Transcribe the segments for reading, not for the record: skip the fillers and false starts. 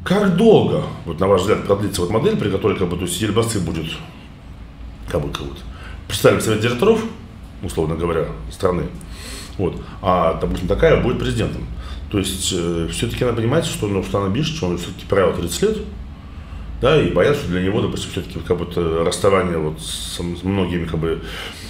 Как долго, вот, на ваш взгляд, продлится вот модель, при которой как бы, то есть Ельбасы будет представитель совет директоров, условно говоря, страны, вот, а, допустим, такая будет президентом. То есть все-таки надо понимать, что Нурсултан Абишевич, он все-таки правил 30 лет, да, и боятся, что для него, допустим, все-таки как бы расставание вот с многими как бы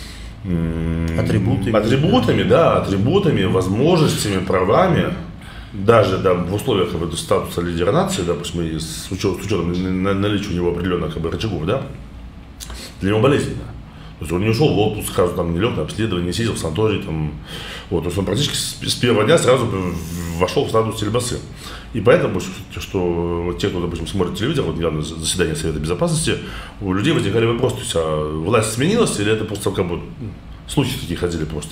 атрибутами, возможностями, правами, даже да, в условиях как бы, статуса лидера нации, допустим, и с учетом наличия у него определенных как бы, рычагов, да, для него болезненно. То есть он не ушел в отпуск, сразу там не лег на обследование, не сидел в санатории, там, вот, то есть он практически с первого дня сразу вошел в статус Ельбасы. И поэтому, что вот те, кто, допустим, смотрит телевизор, вот недавно заседание Совета Безопасности, у людей возникали вопросы, то есть, а власть сменилась или это просто как бы слухи такие ходили просто.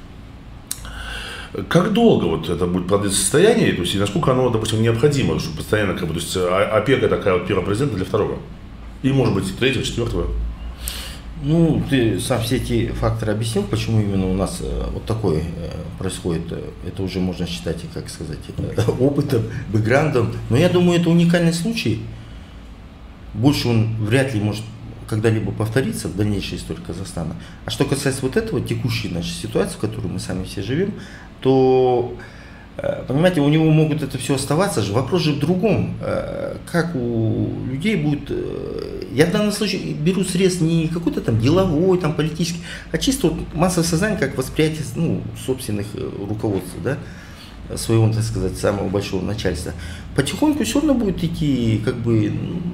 Как долго вот это будет продлиться состояние, то есть и насколько оно, допустим, необходимо, чтобы постоянно как бы, то есть опека такая вот первого президента для второго, и может быть третьего, четвертого. Ну, ты сам все эти факторы объяснил, почему именно у нас вот такое происходит. Это уже можно считать, как сказать, опытом, бэкграундом. Но я думаю, это уникальный случай. Больше он вряд ли может когда-либо повториться в дальнейшей истории Казахстана. А что касается вот этого, текущей нашей ситуации, в которой мы сами все живем, то, понимаете, у него могут это все оставаться же. Вопрос же в другом. Как у людей будет... Я в данном случае беру срез не какой-то там деловой, там политический, а чисто вот массовое сознание, как восприятие собственных руководств, да, своего, так сказать, самого большого начальства. Потихоньку все равно будет идти, как бы,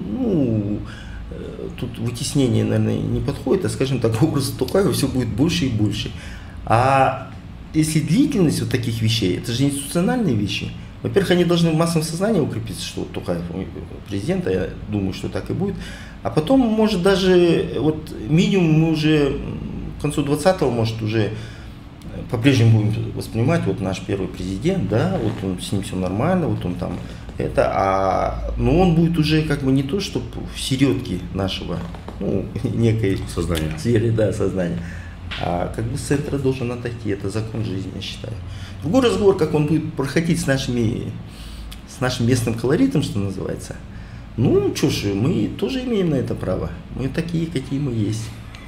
тут вытеснение, наверное, не подходит, а, скажем так, образ Токаева все будет больше и больше. А если длительность вот таких вещей, это же институциональные вещи. Во-первых, они должны в массовом сознании укрепиться, что Токаев президент, а я думаю, что так и будет. А потом, может, даже вот минимум мы уже к концу 20-го, может, уже по-прежнему будем воспринимать вот наш первый президент, да, вот он, с ним все нормально, вот он там это, но он будет уже как бы не то, что в середке нашего, некой сознания, сферы, да, сознания, а как бы с центра должен отойти, это закон жизни, я считаю. Другой разговор, как он будет проходить с нашим местным колоритом, что называется. Ну, что ж, мы тоже имеем на это право. Мы такие, какие мы есть.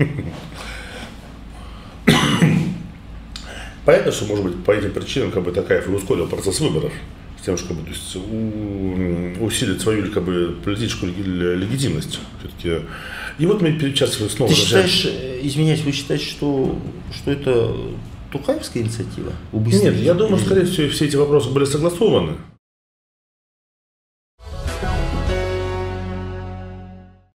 Понятно, что, может быть, по этим причинам как бы Токаев и ускорил процесс выборов, с тем, чтобы то есть, усилить свою как бы, политическую легитимность. Все-таки. И вот мы сейчас снова... Ты считаешь, извиняюсь, вы считаете, что это Токаевская инициатива? Нет, я думаю, скорее всего, все эти вопросы были согласованы.